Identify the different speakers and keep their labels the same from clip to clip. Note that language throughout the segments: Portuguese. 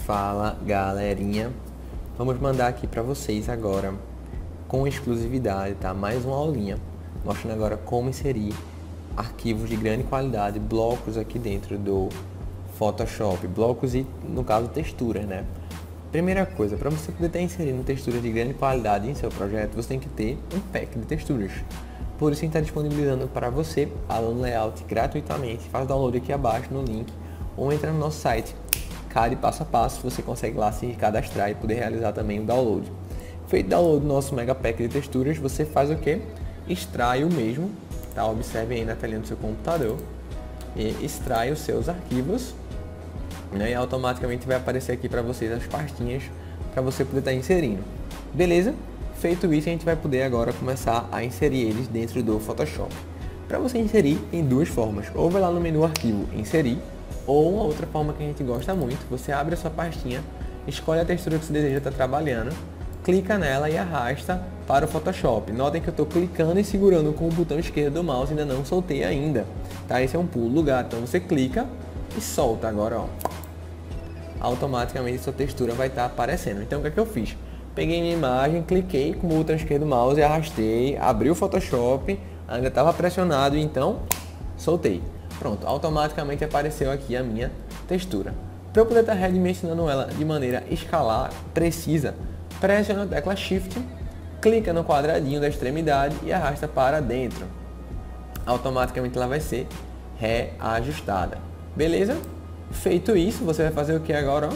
Speaker 1: Fala galerinha, vamos mandar aqui para vocês agora com exclusividade, tá? Mais uma aulinha mostrando agora como inserir arquivos de grande qualidade, blocos aqui dentro do Photoshop, blocos e no caso texturas, né? Primeira coisa, para você poder estar inserindo texturas de grande qualidade em seu projeto, você tem que ter um pack de texturas. Por isso a gente está disponibilizando para você Aluno Layout gratuitamente. Faz o download aqui abaixo no link ou entra no nosso site. Cada passo a passo você consegue lá se cadastrar e poder realizar também o download. Feito o download do nosso Mega Pack de texturas, você faz o que? Extrai o mesmo, tá? Observe aí na telinha do seu computador e extrai os seus arquivos, né? E automaticamente vai aparecer aqui para vocês as pastinhas para você poder estar inserindo. Beleza? Feito isso, a gente vai poder agora começar a inserir eles dentro do Photoshop. Para você inserir, tem duas formas. Ou vai lá no menu Arquivo, Inserir, ou uma outra forma que a gente gosta muito, você abre a sua pastinha, escolhe a textura que você deseja estar trabalhando, clica nela e arrasta para o Photoshop. Notem que eu estou clicando e segurando com o botão esquerdo do mouse, ainda não soltei ainda, tá? Esse é um pulo do gato, então você clica e solta agora, ó. Automaticamente sua textura vai estar aparecendo. Então o que é que eu fiz? Peguei minha imagem, cliquei com o botão esquerdo do mouse e arrastei, abri o Photoshop, ainda estava pressionado, então soltei. Pronto, automaticamente apareceu aqui a minha textura. Para eu poder estar redimensionando ela de maneira escalar, precisa, pressiona a tecla Shift, clica no quadradinho da extremidade e arrasta para dentro. Automaticamente ela vai ser reajustada. Beleza? Feito isso, você vai fazer o que agora?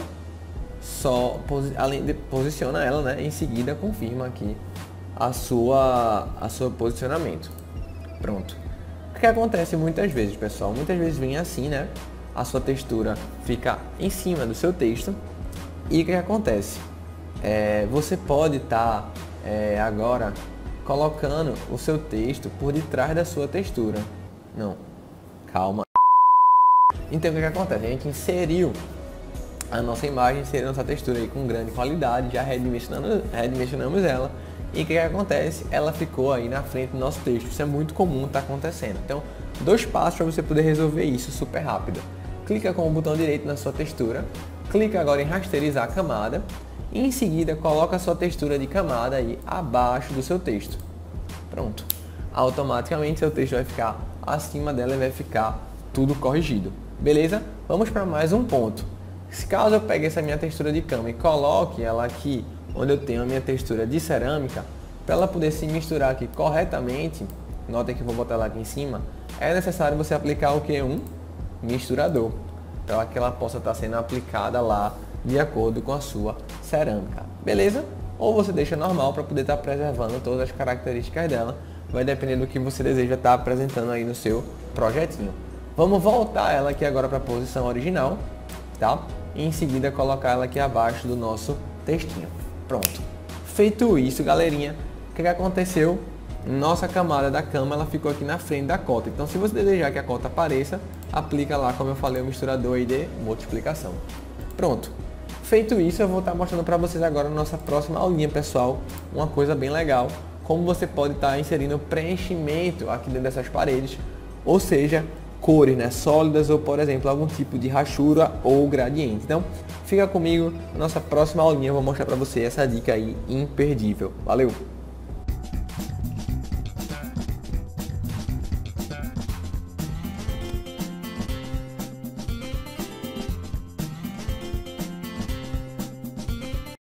Speaker 1: Só, além de posiciona ela, né? Em seguida confirma aqui a seu posicionamento. Pronto. O que acontece muitas vezes, pessoal? Muitas vezes vem assim, né? A sua textura fica em cima do seu texto. E o que acontece? Você pode estar agora colocando o seu texto por detrás da sua textura. Não, calma. Então o que acontece? A gente inseriu a nossa imagem, inseriu nossa textura aí com grande qualidade, já redimensionamos ela. E o que acontece? Ela ficou aí na frente do nosso texto. Isso é muito comum estar acontecendo. Então, dois passos para você poder resolver isso super rápido. Clica com o botão direito na sua textura, clica agora em rasterizar a camada e em seguida coloca a sua textura de camada aí abaixo do seu texto. Pronto. Automaticamente seu texto vai ficar acima dela e vai ficar tudo corrigido. Beleza? Vamos para mais um ponto. Se caso eu pegue essa minha textura de cama e coloque ela aqui onde eu tenho a minha textura de cerâmica, para ela poder se misturar aqui corretamente, notem que eu vou botar ela aqui em cima, é necessário você aplicar o que? Um misturador, para que ela possa estar sendo aplicada lá de acordo com a sua cerâmica, beleza? Ou você deixa normal para poder estar preservando todas as características dela, vai depender do que você deseja estar apresentando aí no seu projetinho. Vamos voltar ela aqui agora para a posição original, tá? E em seguida colocar ela aqui abaixo do nosso textinho. Pronto. Feito isso, galerinha, o que aconteceu? Nossa camada da cama, ela ficou aqui na frente da cota. Então, se você desejar que a cota apareça, aplica lá, como eu falei, o misturador aí de multiplicação. Pronto. Feito isso, eu vou estar mostrando para vocês agora na nossa próxima aulinha, pessoal, uma coisa bem legal, como você pode estar inserindo preenchimento aqui dentro dessas paredes, ou seja, cores, né, sólidas ou, por exemplo, algum tipo de rachura ou gradiente. Então, fica comigo, na nossa próxima aulinha eu vou mostrar para você essa dica aí imperdível. Valeu!